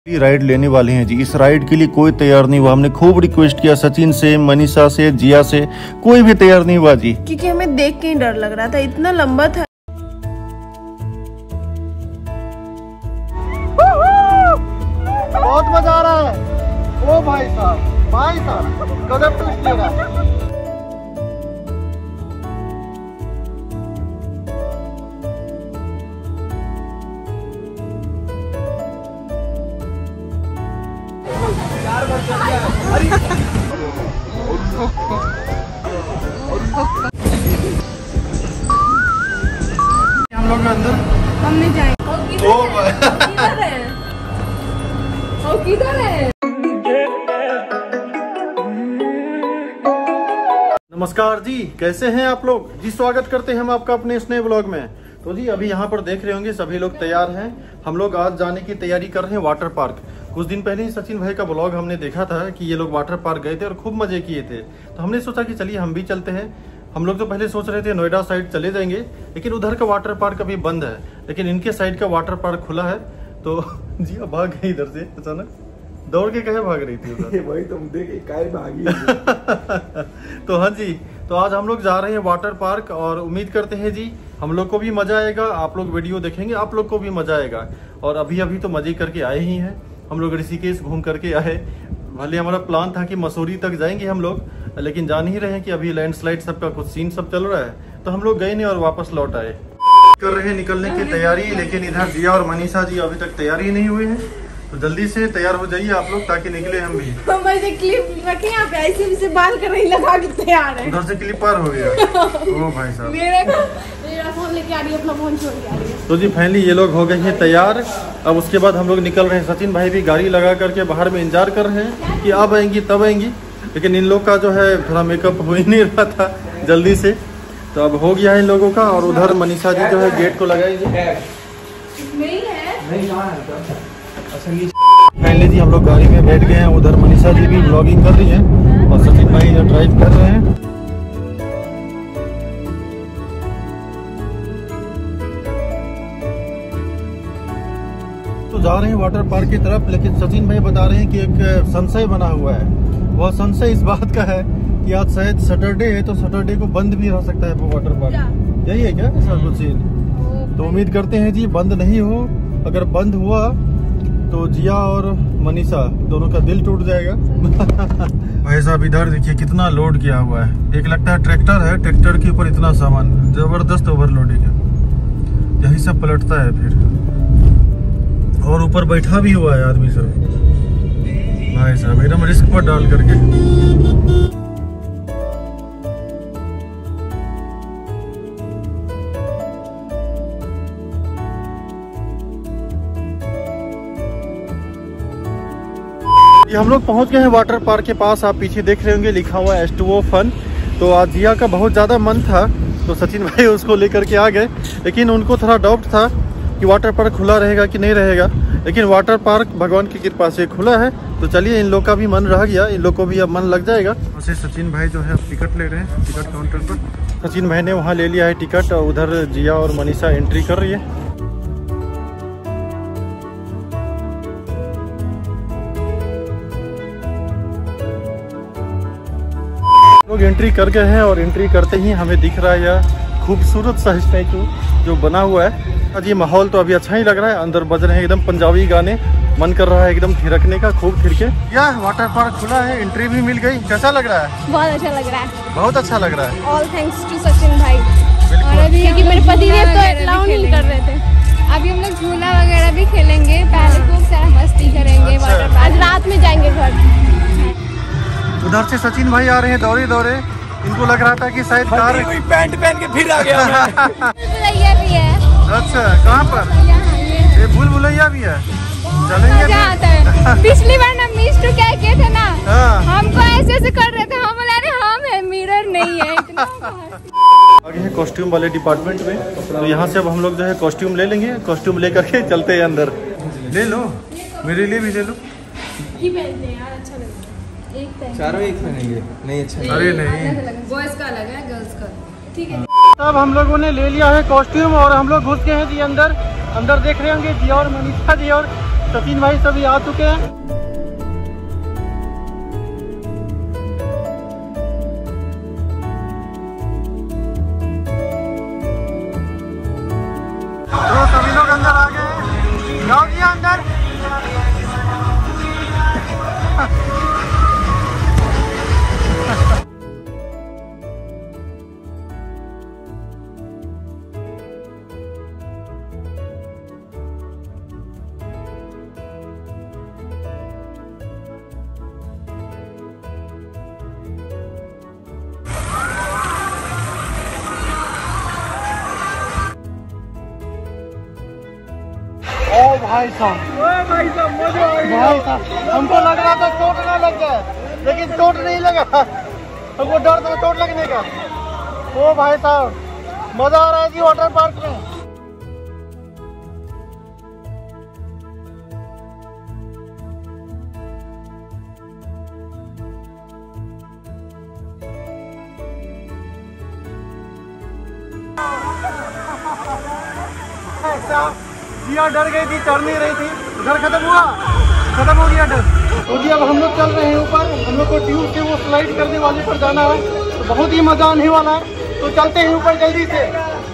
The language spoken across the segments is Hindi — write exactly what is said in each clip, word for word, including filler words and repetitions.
राइड लेने वाले हैं जी। इस राइड के लिए कोई तैयार नहीं हुआ। हमने खूब रिक्वेस्ट किया सचिन से, मनीषा से, जिया से, कोई भी तैयार नहीं हुआ जी, क्योंकि हमें देख के ही डर लग रहा था, इतना लंबा था। बहुत मजा आ रहा है। ओ भाई साहब, भाई साहब गजब ट्विस्ट ले रहा है। हम लोग अंदर हम नहीं जाएंगे। ओ किधर है? ओ किधर है? नमस्कार जी, कैसे हैं आप लोग जी। स्वागत करते हैं हम आपका अपने इस नए ब्लॉग में। तो जी अभी यहाँ पर देख रहे होंगे सभी लोग तैयार हैं। हम लोग आज जाने की तैयारी कर रहे हैं वाटर पार्क। कुछ दिन पहले ही सचिन भाई का ब्लॉग हमने देखा था कि ये लोग वाटर पार्क गए थे और खूब मजे किए थे। तो हमने सोचा कि चलिए हम भी चलते हैं। हम लोग तो पहले सोच रहे थे नोएडा साइड चले जाएंगे, लेकिन उधर का वाटर पार्क अभी बंद है, लेकिन इनके साइड का वाटर पार्क खुला है। तो जी भाग गई इधर से अचानक, दौड़ के कहे भाग रही थी उधर। वही तुम देखे काय भागी। तो हाँ जी, तो आज हम लोग जा रहे हैं वाटर पार्क और उम्मीद करते हैं जी हम लोग को भी मजा आएगा। आप लोग वीडियो देखेंगे, आप लोग को भी मजा आएगा। और अभी अभी तो मजे करके आए ही हैं। हम लोग ऋषिकेश घूम करके आए। भले हमारा प्लान था कि मसूरी तक जाएंगे हम लोग, लेकिन जान ही रहे हैं कि अभी लैंडस्लाइड सबका कुछ सीन सब चल रहा है, तो हम लोग गए नहीं और वापस लौट आए। कर रहे हैं निकलने की तैयारी, लेकिन इधर जिया और मनीषा जी अभी तक तैयार ही नहीं हुए हैं। तो जल्दी से तैयार हो जाइए आप लोग, ताकि निकले हम भी। मैंने क्लिप रखे यहाँ पे, ऐसे से बाल कर रही लगा के तैयार है। उधर से क्लिप पार हो गया। ओ भाई साहब, मेरे मेरा फोन लेके आ रही है, अपना फोन छोड़ के आ रही है। तो जी फाइनली ये लोग हो गए हैं तैयार। अब उसके बाद हम लोग निकल रहे हैं। सचिन भाई भी गाड़ी लगा करके बाहर में इंतजार कर रहे हैं कि अब आएंगी तब आएंगी, लेकिन इन लोग का जो है थोड़ा मेकअप हो ही नहीं रहा था जल्दी से। तो अब हो गया है इन लोगों का। और उधर मनीषा जी जो है गेट को लगाएंगे। नहीं है फाइनली जी हम लोग गाड़ी में बैठ गए हैं। उधर मनीषा जी भी ब्लॉगिंग कर रही हैं और सचिन भाई जो ड्राइव कर रहे हैं। तो जा रहे हैं वाटर पार्क की तरफ, लेकिन सचिन भाई बता रहे हैं कि एक संशय बना हुआ है। वह संशय इस बात का है कि आज शायद सैटरडे है, तो सैटरडे को बंद भी रह सकता है वो वाटर पार्क। यही है क्या सर कुछ सीन? तो उम्मीद करते हैं जी बंद नहीं हो। अगर बंद हुआ तो जिया और मनीषा दोनों का दिल टूट जाएगा। भाई साहब इधर देखिए कितना लोड किया हुआ है। एक लगता है ट्रैक्टर है, ट्रैक्टर के ऊपर इतना सामान, जबरदस्त ओवरलोडिंग है। यही सब पलटता है फिर। और ऊपर बैठा भी हुआ है आदमी सब। भाई साहब एकदम रिस्क पर डाल करके। ये हम लोग पहुंच गए हैं वाटर पार्क के पास। आप पीछे देख रहे होंगे लिखा हुआ है एस टू ओ फन। तो आज जिया का बहुत ज़्यादा मन था, तो सचिन भाई उसको लेकर के आ गए, लेकिन उनको थोड़ा डाउट था कि वाटर पार्क खुला रहेगा कि नहीं रहेगा। लेकिन वाटर पार्क भगवान की कृपा से खुला है। तो चलिए इन लोग का भी मन रह गया, इन लोग को भी अब मन लग जाएगा। वैसे सचिन भाई जो है टिकट ले रहे हैं टिकट काउंटर पर। सचिन भाई ने वहाँ ले लिया है टिकट और उधर जिया और मनीषा एंट्री कर रही है। लोग एंट्री कर गए हैं और एंट्री करते ही हमें दिख रहा है यह खूबसूरत सा स्टैचू जो बना हुआ है। आज ये माहौल तो अभी अच्छा ही लग रहा है। अंदर बज रहे हैं एकदम पंजाबी गाने, मन कर रहा है एकदम थिरकने का खूब फिर के। यह वाटर पार्क खुला है, एंट्री भी मिल गई। कैसा लग रहा है? बहुत अच्छा लग रहा है, बहुत अच्छा लग रहा है। ऑल थैंक्स टू सचिन भाई। और अभी क्योंकि मेरे पति देव तो अलाउ नहीं कर रहे थे। अभी हम लोग झूला वगैरह भी खेलेंगे, पहले खूब सारा मस्ती करेंगे। अच्छा। वाटर पार्क आज रात में जाएंगे घर। उधर से सचिन भाई आ रहे हैं दौड़े दौड़े। इनको लग रहा था कि शायद कार कोई पैंट पहन के फिर आ गया। भुलैया भी है। अच्छा कहाँ पर? यहाँ ये ये भूल भुलैया भी है। चलेंगे मजा आता है। पिछली बार ना मिस्टू क्या किए थे ना, हाँ। हमको ऐसे ऐसे कर रहे थे, हम बोले अरे हम है मिरर नहीं है। इतना आगे है कॉस्ट्यूम वाले डिपार्टमेंट में। तो यहाँ से अब हम लोग जो है कॉस्ट्यूम ले लेंगे। कॉस्ट्यूम ले करके चलते हैं अंदर। ले लो, मेरे लिए भी ले लो। यार अच्छा लगता है। चारों एक पहनेंगे? नहीं अच्छा। अरे नहीं, बॉयज का अलग है, गर्ल्स का ठीक है। अब हम लोगों ने ले लिया है कॉस्ट्यूम और हम लोग घुस गए हैं जी अंदर। अंदर देख रहे होंगे जिया और मनीषा जी और सचिन भाई सभी आ चुके हैं। तो सभी लोग अंदर आ गए, जाओ जी अंदर। ओ भाई साहब, ओ भाई साहब मजा आ गया। भाई साहब हमको लग रहा था चोट ना लग जाए, लेकिन चोट नहीं लगा। हमको डर था चोट लगने का। ओ भाई साहब मजा आ रहा है जी वाटर पार्क में। जिया डर गई थी, चढ़ नहीं रही थी, डर खत्म हुआ, खत्म हो गया डर। तो जी अब हम लोग चल रहे हैं ऊपर, हम लोग को ट्यूब से वो स्लाइड करने वाले पर जाना है, तो बहुत ही मजा आने वाला है। तो चलते हैं ऊपर जल्दी से।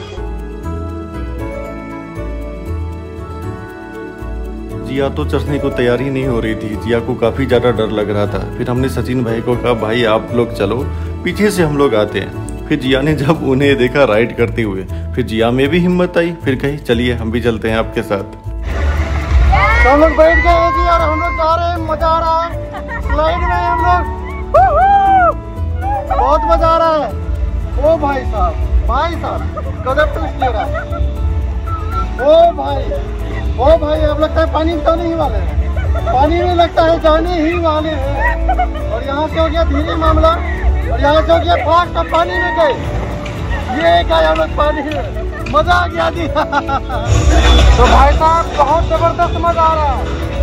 जिया तो चढ़ने को तैयार ही नहीं हो रही थी, जिया को काफी ज्यादा डर लग रहा था। फिर हमने सचिन भाई को कहा भाई आप लोग चलो, पीछे से हम लोग आते हैं। फिर जिया ने जब उन्हें देखा राइड करते हुए, फिर जिया में भी हिम्मत आई, फिर कही चलिए हम भी चलते हैं आपके साथ। तो हम लोग बैठ गए जी और हम लोग जा रहे हैं, मजा आ रहा है स्लाइड में हम लोग, बहुत मजा आ रहा है। ओ भाई साहब, भाई साहब कदम ट्विस्ट ले रहा है। ओ भाई, ओ भाई अब लगता है पानी में जाने ही वाले हैं, पानी में लगता है जाने ही वाले हैं। और यहाँ से हो गया धीरे मामला, और यहाँ से हो गया फास्ट, अब पानी में गए। ये क्या हम लोग पानी में, मजा आ गया जी। तो भाई साहब बहुत जबरदस्त मजा आ रहा है।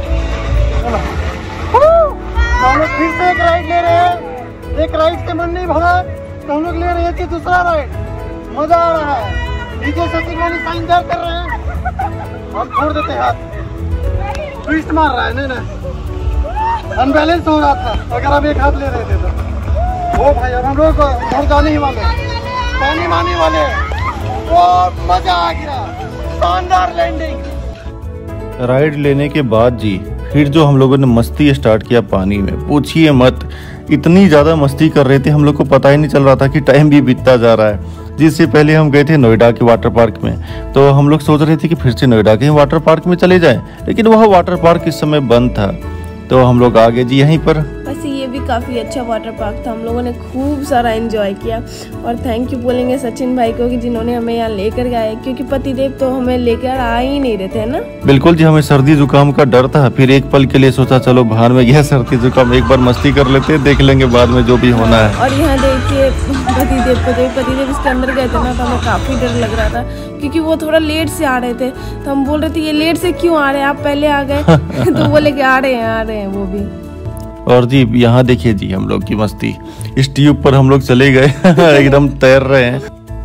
हम लोग फिर से एक राइड ले रहे हैं, एक राइड से मन नहीं भरा तो हम लोग ले रहे हैं कि दूसरा राइड। मजा आ रहा है। नीचे सचिन वाली साइन दर कर रहे हैं और छोड़ देते हैं हाथ, ट्विस्ट मार रहा है। नहीं नहीं अनबैलेंस हो रहा था अगर हम एक हाथ ले रहे थे तो। ओ भाई अब हम लोग घर जाने ही वाले, पानी मारने वाले। ओ मजा आ गया, शानदार लैंडिंग। राइड लेने के बाद जी फिर जो हम लोगों ने मस्ती स्टार्ट किया पानी में, पूछिए मत, इतनी ज्यादा मस्ती कर रहे थे हम लोग को पता ही नहीं चल रहा था कि टाइम भी बीतता जा रहा है। जिससे पहले हम गए थे नोएडा के वाटर पार्क में, तो हम लोग सोच रहे थे कि फिर से नोएडा के वाटर पार्क में चले जाएं, लेकिन वह वाटर पार्क इस समय बंद था। तो हम लोग आ गए जी यहीं पर। वैसे ये भी काफ़ी अच्छा वाटर पार्क था, हम लोगों ने खूब सारा एंजॉय किया। और थैंक यू बोलेंगे सचिन भाई को कि जिन्होंने हमें यहाँ लेकर गए, क्योंकि पतिदेव तो हमें लेकर आ ही नहीं रहे थे ना। बिल्कुल जी, हमें सर्दी जुकाम का डर था, फिर एक पल के लिए सोचा चलो बाहर में गया सर्दी जुकाम, एक बार मस्ती कर लेते, देख लेंगे बाद में जो भी होना है। और यहाँ देखिए पतिदेव को, पतिदेव इसके अंदर गए थे ना, तो हमें काफ़ी डर लग रहा था क्योंकि वो थोड़ा लेट से आ रहे थे। तो हम बोल रहे थे ये लेट से क्यों आ रहे हैं, आप पहले आ गए। तो बोले कि आ रहे हैं आ रहे हैं वो भी। और जी यहाँ देखिए जी हम लोग की मस्ती, इस ट्यूब पर हम लोग चले गए एकदम तैर रहे हैं।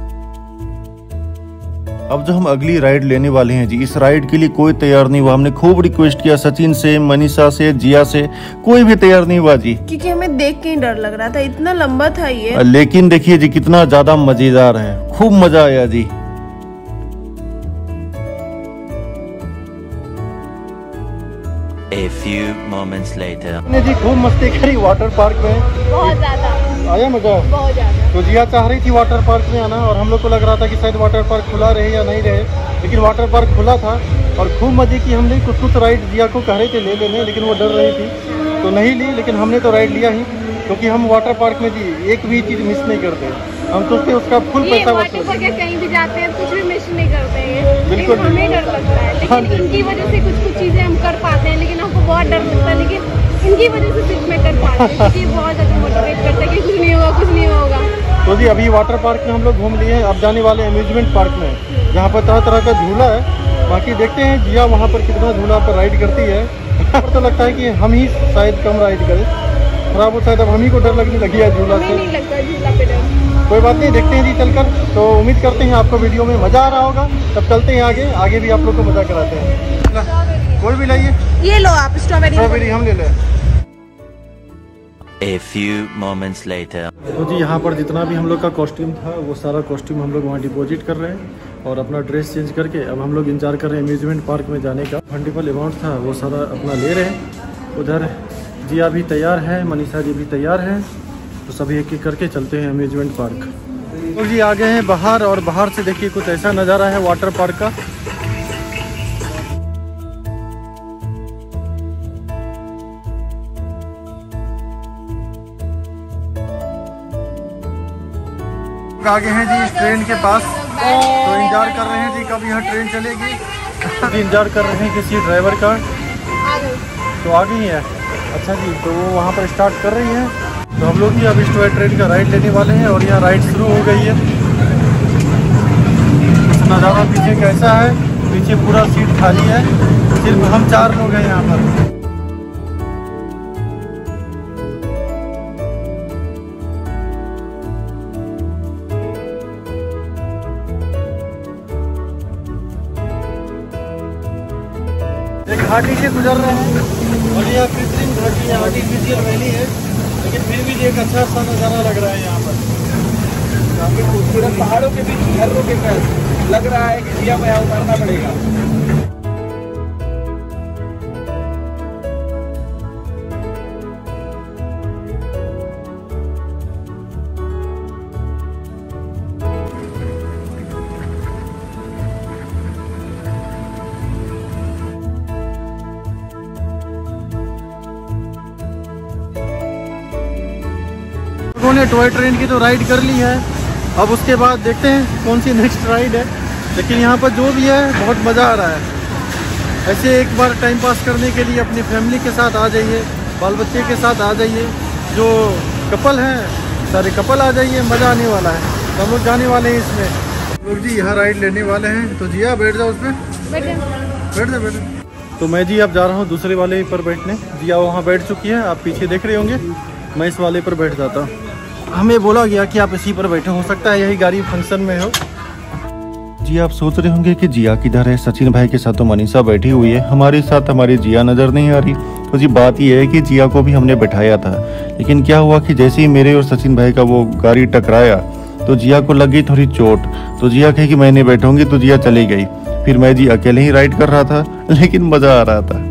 अब जो हम अगली राइड लेने वाले हैं जी, इस राइड के लिए कोई तैयार नहीं हुआ। हमने खूब रिक्वेस्ट किया सचिन से, मनीषा से, जिया से, कोई भी तैयार नहीं हुआ जी, क्योंकि हमें देख के ही डर लग रहा था, इतना लंबा था ये। लेकिन देखिए जी कितना ज्यादा मजेदार है, खूब मजा आया जी। A few moments later. ने जी खूब मस्ती करी वाटर पार्क में, बहुत ज्यादा आया मजा बहुत ज्यादा। तो जिया चाह रही थी वाटर पार्क में आना, और हम लोग को लग रहा था कि शायद वाटर पार्क खुला रहे या नहीं रहे, लेकिन वाटर पार्क खुला था और खूब मजे की हमने। कुछ कुछ राइड जिया को कह रहे थे ले लेने, लेकिन वो डर रही थी तो नहीं ली, लेकिन हमने तो राइड लिया ही, क्योंकि हम वाटर पार्क में जी एक भी चीज मिस नहीं करते। हम सोचते उसका फुल पैसा वाटर पार्क कहीं भी जाते हैं कुछ भी मिस नहीं करते हैं, लेकिन हमें डर लगता है। लेकिन इनकी वजह से कुछ कुछ चीजें हम कर पाते हैं, लेकिन हमको बहुत डर लगता है, लेकिन इनकी वजह से सिर्फ मैं कर पाती हूँ, क्योंकि बहुत ज्यादा मोटिवेट करता है कि कुछ नहीं होगा कुछ नहीं होगा। तो जी अभी वाटर पार्क में हम लोग घूम लिए हैं, अब जाने वाले अम्यूजमेंट पार्क में, जहाँ पर तरह तरह का झूला है। बाकी देखते हैं जिया वहाँ पर कितना झूला पर राइड करती है। तो लगता है कि हम ही शायद कम राइड करें, खराब हो शायद अब हम ही को डर लगने लगी है झूला से। नहीं लगता झूला पे डर। कोई बात नहीं, देखते हैं जी चलकर। तो उम्मीद करते हैं आपको वीडियो में मजा आ रहा होगा। तब चलते हैं आगे, आगे भी आप लोग को मजा कराते हैं। कोई भी लाइए। ये लो आप स्ट्रॉबेरी। स्ट्रॉबेरी हम ले लें। A few moments later. तो जी यहाँ पर जितना भी हम लोग का कॉस्ट्यूम था वो सारा कॉस्ट्यूम हम लोग वहाँ डिपॉजिट कर रहे हैं और अपना ड्रेस चेंज करके अब हम लोग इंतजार कर रहे हैं अम्यूजमेंट पार्क में जाने का। फंडिबल अमाउंट था वो सारा अपना ले रहे हैं। उधर जिया भी तैयार है, मनीषा जी भी तैयार है, तो सभी एक एक करके चलते हैं अम्यूजमेंट पार्क। तो जी आ गए हैं बाहर और बाहर से देखिए कुछ ऐसा नज़ारा है वाटर पार्क का। आगे हैं जी इस ट्रेन के पास, तो इंतजार कर रहे हैं जी कब यहाँ ट्रेन चलेगी। जी इंतजार कर रहे हैं किसी ड्राइवर का, तो आ गई है। अच्छा जी, तो वो वहाँ पर स्टार्ट कर रही है, तो हम लोग भी अब इस टॉय ट्रेन का राइड लेने वाले हैं और यहाँ राइड शुरू हो गई है। नज़ारा पीछे कैसा है, पीछे पूरा सीट खाली है, सिर्फ हम चार लोग हैं यहाँ पर। एक घाटी से गुजर रहे हैं और यह कृत्रिम घाटी है, आर्टिफिशियल वैली है, लेकिन फिर भी एक अच्छा सा नज़ारा लग रहा है यहाँ पर। काफी खूबसूरत पहाड़ों के बीच झरनों के पास लग रहा है कि जिया में यहाँ उतरना पड़ेगा। लोगों ने टॉय ट्रेन की तो राइड कर ली है, अब उसके बाद देखते हैं कौन सी नेक्स्ट राइड है। लेकिन यहाँ पर जो भी है बहुत मज़ा आ रहा है। ऐसे एक बार टाइम पास करने के लिए अपनी फैमिली के साथ आ जाइए, बाल बच्चे के साथ आ जाइए, जो कपल हैं सारे कपल आ जाइए, मज़ा आने वाला है। तो हम लोग जाने वाले हैं इसमें। लोग जी यहाँ राइड लेने वाले हैं, तो जिया बैठ जाओ उसमें, बैठ जाओ बैठ जाओ। तो मैं जी अब जा रहा हूँ दूसरे वाले पर बैठने। जिया वहाँ बैठ चुकी है, आप पीछे देख रहे होंगे, मैं इस वाले पर बैठ जाता हूँ। हमें बोला गया कि आप इसी पर बैठे, हो सकता है यही गाड़ी फंक्शन में हो। जी आप सोच रहे होंगे कि जिया किधर है। सचिन भाई के साथ तो मनीषा बैठी हुई है, हमारे साथ हमारी जिया नज़र नहीं आ रही। तो जी बात यह है कि जिया को भी हमने बैठाया था, लेकिन क्या हुआ कि जैसे ही मेरे और सचिन भाई का वो गाड़ी टकराया तो जिया को लग गई थोड़ी चोट। तो जिया कही कि मैं नहीं बैठूंगी, तो जिया चली गई। फिर मैं जी अकेले ही राइड कर रहा था, लेकिन मज़ा आ रहा था।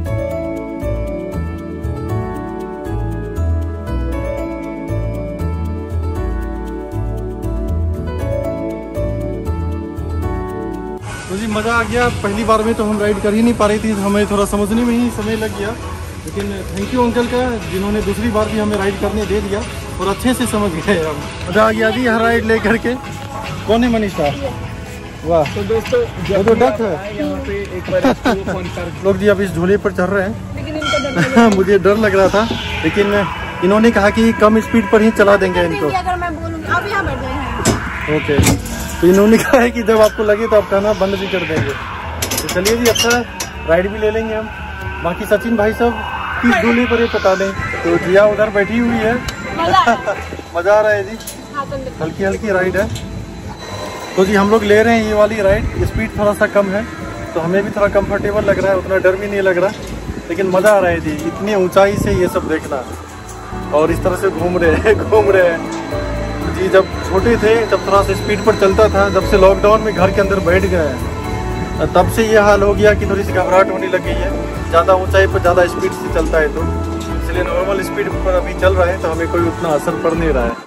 तो जी मज़ा आ गया। पहली बार में तो हम राइड कर ही नहीं पा रही थी, हमें थोड़ा समझने में ही समय लग गया, लेकिन थैंक यू अंकल का जिन्होंने दूसरी बार भी हमें राइड करने दे दिया और अच्छे से समझ गए हम। मज़ा आ गया जी हर राइड ले करके। कौन है मनीषा? वाह, तो दोस्तों वो तो डक है यहाँ पे एक बार इसको फोन कर। लोग जी अब इस झूले पर चढ़ रहे हैं। मुझे डर लग रहा था, लेकिन इन्होंने कहा कि कम स्पीड पर ही चला देंगे इनको। अगर मैं बोलूँगी आप यहाँ बैठ जाए। ओके, तो इन्होंने कहा है कि जब आपको लगे तो आप कहना बंद भी कर देंगे। तो चलिए जी, अच्छा राइड भी ले लेंगे हम। बाकी सचिन भाई सब किस झूले पर ये पता दें। तो जिया उधर बैठी हुई है, मज़ा आ रहा है जी, हल्की हल्की राइड है। तो जी हम लोग ले रहे हैं ये वाली राइड, स्पीड थोड़ा सा कम है तो हमें भी थोड़ा कंफर्टेबल लग रहा है, उतना डर भी नहीं लग रहा, लेकिन मज़ा आ रहा है जी इतनी ऊंचाई से ये सब देखना। और इस तरह से घूम रहे हैं घूम रहे हैं जी। जब छोटे थे तब थोड़ा सा स्पीड पर चलता था, जब से लॉकडाउन में घर के अंदर बैठ गए हैं तब से ये हाल हो गया कि थोड़ी सी घबराहट होने लग गई है। ज़्यादा ऊंचाई पर ज़्यादा स्पीड से चलता है, तो इसलिए नॉर्मल स्पीड पर अभी चल रहा है तो हमें कोई उतना असर पड़ नहीं रहा है।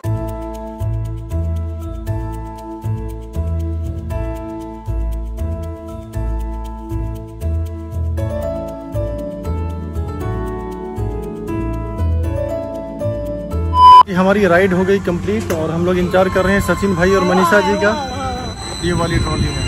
हमारी राइड हो गई कंप्लीट और हम लोग इंतजार कर रहे हैं सचिन भाई और मनीषा जी का ये वाली ट्रॉली में।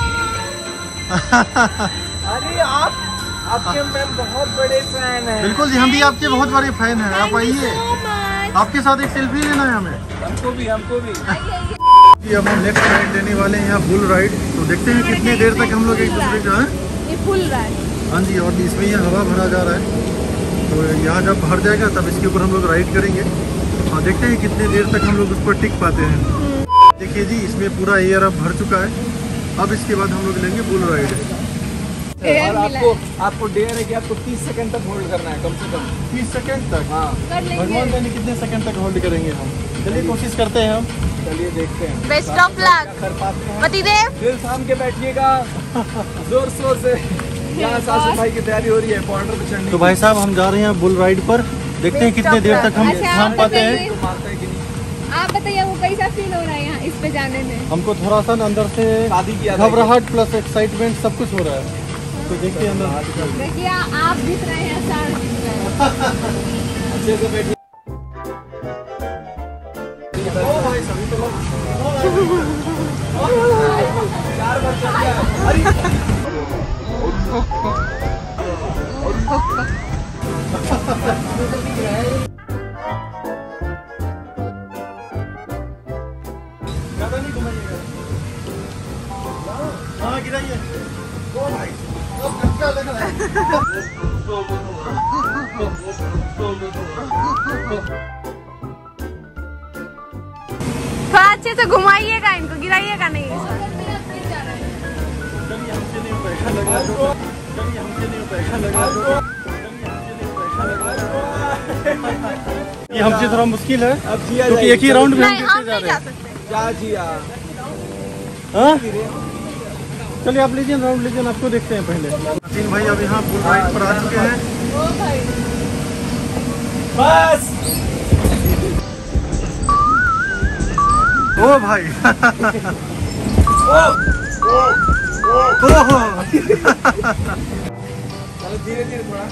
अरे आप आपके मैं बहुत बड़े फैन हैं। बिल्कुल जी, हम भी आपके बहुत बड़े फैन हैं। आप आइए, आपके साथ एक सेल्फी लेना है हमें। हमको भी हमको भी जी अब हम नेक्स्ट राइड लेने वाले हैं यहाँ, बुल राइड। तो देखते हैं कितने देर तक हम लोग एक दूसरे का है। ये फुल राइड। हाँ जी, और इसमें ये हवा भरा जा रहा है, तो यहाँ जब भर जाएगा तब इसके ऊपर हम लोग राइड करेंगे और देखते हैं कितने देर तक हम लोग उस पर टिक पाते हैं। देखिए जी, इसमें पूरा एयर अब भर चुका है। अब इसके बाद हम लोग लेंगे बुल राइड। एयर और मिला आपको है। आपको डेयर है कि आपको तीस सेकंड तक होल्ड करना है कम से कम। तीस सेकंड तक? हाँ कर लेंगे। भगवान जाने कितने सेकंड तक होल्ड करेंगे हम। चलिए कोशिश करते हैं हम। चलिए देखते हैं बेस्ट ऑफ लक कर पाते हैं। पतिदेव। दिल थाम के बैठिएगा जोर शोर से। यहाँ साफ सफाई की तैयारी हो रही है बॉर्डर पे चढ़ने तो भाई साहब हम जा रहे हैं बुल राइड पर, देखते हैं कितने देर तक हम अच्छा, थाम आप पाते हैं। बताइए। मारता है कि नहीं। आप बताइए वो कैसा फील हो रहा है यहाँ इस पे जाने में? हमको थोड़ा सा अंदर से शादी की याद आई। घबराहट प्लस एक्साइटमेंट सब कुछ हो रहा है। तो देखते हैं अंदर। देखिए आप दिख रहे हैं, साड़ दिख रहे हैं। अच्छे से बैठिए। चार बार चल गया। अरे ज़्यादा नहीं घुमाइएगा। हाँ गिराइए। ओ भाई अब झटका लग रहा है। थोड़ा अच्छे से घुमाइएगा इनको, गिराइएगा नहीं। चलिए हमसे नहीं हो पाएगा लग रहा है। चलिए हमसे नहीं हो पाएगा लग रहा है। ये हमसे थोड़ा मुश्किल है अब जिया क्योंकि एक ही राउंड में हम नहीं, देखते हम जा नहीं रहे जा हैं। सकते। जा जिया। हाँ? चलिए आप लीजिए राउंड लीजिए, आपको देखते हैं पहले। तीन भाई अब यहाँ बुल राइड पर आ चुके हैं। बस ओ भाई ओ ओहो चलो धीरे धीरे थोड़ा।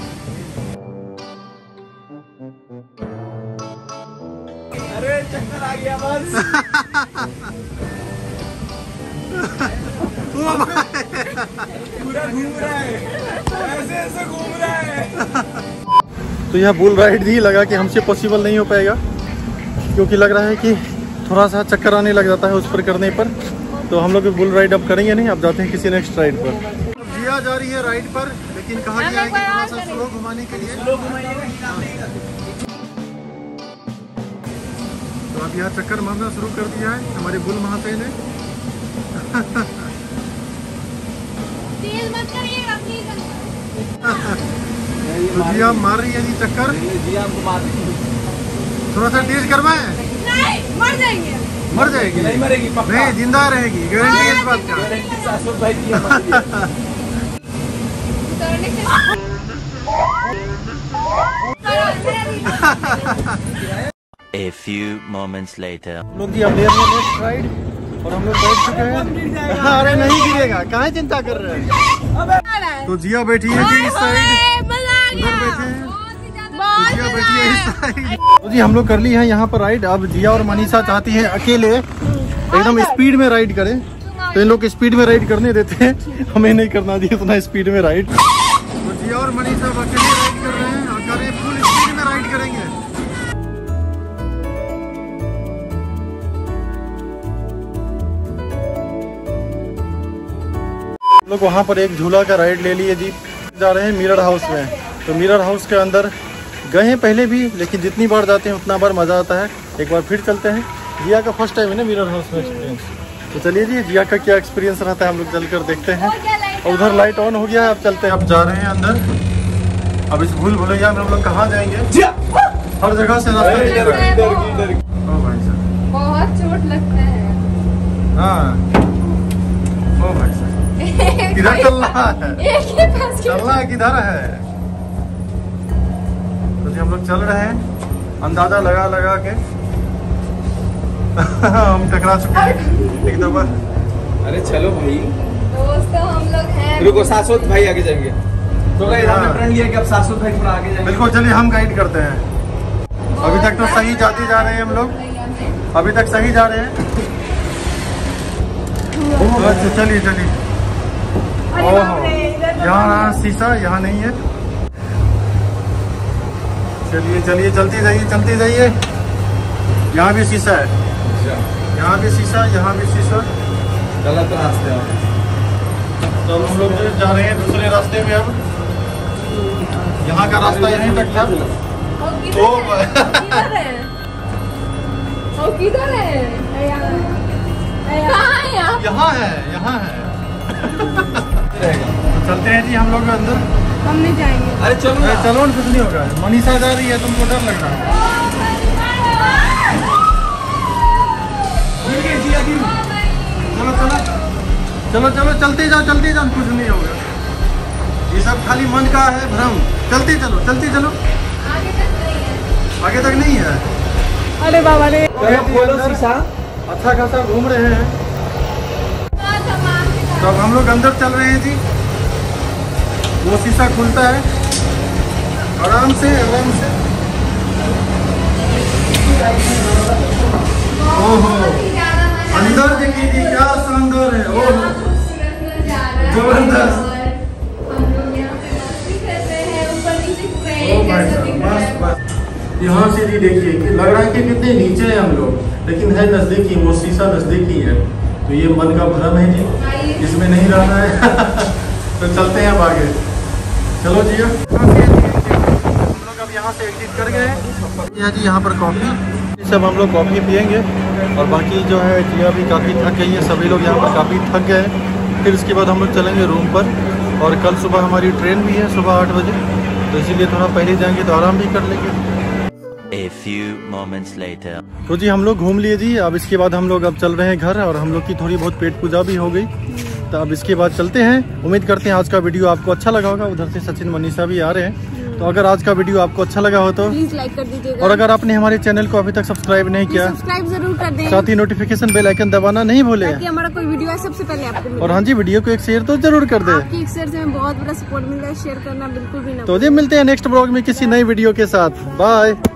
अरे चक्कर आ गया बस। पूरा घूम रहा है, ऐसे ऐसे घूम रहा है। तो यह बुल राइड ही लगा कि हमसे पॉसिबल नहीं हो पाएगा, क्योंकि लग रहा है कि थोड़ा सा चक्कर आने लग जाता है उस पर करने पर। तो हम लोग बुल राइड अब करेंगे नहीं, अब जाते हैं किसी नेक्स्ट राइड पर। अब जिया जा रही है राइड पर, लेकिन कहा गया है कि थोड़ा सा स्लो घुमाने के लिए। तो अब यहाँ चक्कर मारना शुरू कर दिया है हमारे बुल महाशय ने। तेज मत करिएगा प्लीज। तो जिया मार रही है जी चक्कर। जिया हमको मार देगी। थोड़ा सा तेज करवाएं। नहीं, मर जाएंगे। मर जाएगी? नहीं मरेगी पक्का। नहीं, जिंदा रहेगी, गारंटी है इस बात का। गारंटी शाश्वत भाई की हमारी। उतरने के A few moments later. हम लोग जी अब ले रहे हैं नेक्स्ट राइड और हम लोग बैठ चुके हैं। अरे नहीं गिरेगा, काहे चिंता कर रहे हैं। तो जिया बैठी है जी इस साइड, मजा आ उधर गया। बैठे हैं। बहुत जिया मजा बैठी है आया। इस साइड। तो जी हम लोग कर ली है यहाँ पर राइड। अब जिया और मनीषा चाहती हैं अकेले एकदम स्पीड में राइड करें, तो इन लोग स्पीड में राइड करने देते हैं, हमें नहीं करना चाहिए उतना स्पीड में राइड। तो जिया और मनीषा अब अकेले राइड कर रहे हैं और कह रहे हैं फुल स्पीड में राइड करेंगे। हम लोग वहाँ पर एक झूला का राइड ले लिए जी। जा रहे हैं मिरर हाउस में। तो मिरर हाउस के अंदर गए हैं पहले भी, लेकिन जितनी बार जाते हैं उतना बार मज़ा आता है। एक बार फिर चलते हैं। जिया का फर्स्ट टाइम है ना मिरर हाउस में एक्सपीरियंस। तो चलिए जी जिया का क्या एक्सपीरियंस रहता है हम लोग चल कर देखते हैं। और उधर लाइट ऑन हो गया है, अब चलते हैं। अब जा रहे हैं अंदर। अब इस भूल भुलैया में हम लोग कहाँ जाएंगे? हर जगह से रास्ता दिख रहा है। ओ भाई साहब, बहुत चोट लगता है। हाँ ओ भाई साहब, किधर चल रहा है? एक ही पास के- चलना किधर है? तो जी हम लोग चल रहे हैं अंदाजा लगा लगा के। हम टकरा चुके हैं एक दो बार। अरे चलो भाई, दोस्तों हम लोग हैं। रुको शाश्वत भाई आगे जाएंगे। तो गाइस हमने प्रण लिया कि अब शाश्वत भाई थोड़ा आगे जाएंगे। बिल्कुल, चलिए हम गाइड करते हैं। अभी तक तो सही जाते जा रहे हैं हम लोग, अभी तक सही जा रहे हैं। अच्छा चलिए चलिए। ओहो, यहाँ रहा शीशा, यहाँ नहीं है। चलिए चलिए चलते जाइए चलते जाइए। यहाँ भी शीशा है, यहाँ भी शीशा, यहाँ भी शीशा। गलत रास्ते हैं। तो हम लोग जो जा रहे हैं दूसरे रास्ते में। अब यहाँ का रास्ता यहीं तक था। वो किधर है? वो किधर है? कहाँ है आप? यहाँ है, यहाँ है। चलते हैं जी हम लोग अंदर। हम नहीं जाएंगे। अरे चलो अरे चलो कुछ नहीं होगा। मनीषा जा रही है, तुमको डर लग रहा है। चलो चलो चलो चलो चलते जाओ चलते जाओ, कुछ नहीं होगा। ये सब खाली मन का है भ्रम। चलते चलो चलते चलो, आगे तक नहीं है। अरे बाबा रे, बोलो शीशा। अच्छा खासा घूम रहे हैं। तो अब हम लोग अंदर चल रहे हैं जी। वो शीशा खुलता है, आराम से आराम से। ओहो, अंदर देखिए जी, क्या शानदार है। ओहो, जबरदस्त। बस बस यहाँ से जी देखिए कि लग रहा है कि कितने नीचे हैं हम लोग, लेकिन है नजदीकी। वो शीशा नजदीकी है, तो ये मन का भ्रम है जी, इसमें नहीं रहना है। तो चलते हैं अब आगे। चलो जी, हम लोग अब यहाँ से एग्जिट कर गए हैं। यह जी यहाँ पर कॉफ़ी, सब हम लोग कॉफ़ी पियेंगे। और बाकी जो है जिया भी काफ़ी थक गई है, सभी लोग यहाँ पर काफ़ी थक गए हैं। फिर इसके बाद हम लोग चलेंगे रूम पर। और कल सुबह हमारी ट्रेन भी है, सुबह आठ बजे, तो इसीलिए थोड़ा पहले जाएंगे तो आराम भी कर लेंगे। A few moments later. तो जी हम लोग घूम लिए जी। अब इसके बाद हम लोग अब चल रहे हैं घर, और हम लोग की थोड़ी बहुत पेट पूजा भी हो गई। तो अब इसके बाद चलते हैं। उम्मीद करते हैं आज का वीडियो आपको अच्छा लगा होगा। उधर से सचिन मनीषा भी आ रहे हैं। तो अगर आज का वीडियो आपको अच्छा लगा हो तो प्लीज लाइक कर दीजिएगा। और अगर आपने हमारे चैनल को अभी तक सब्सक्राइब नहीं किया, सब्सक्राइब जरूर कर दें। साथ ही नोटिफिकेशन बेल आइकन दबाना नहीं भूले। ताकि हमारा कोई वीडियो है सबसे पहले आपको मिले। और हाँ जी, वीडियो को एक शेयर तो जरूर कर दे। आपकी एक शेयर से हमें बहुत बड़ा सपोर्ट मिल रहा है, शेयर करना बिल्कुल भी ना। तो जी मिलते हैं नेक्स्ट ब्लॉग में किसी नई वीडियो के साथ। बाय।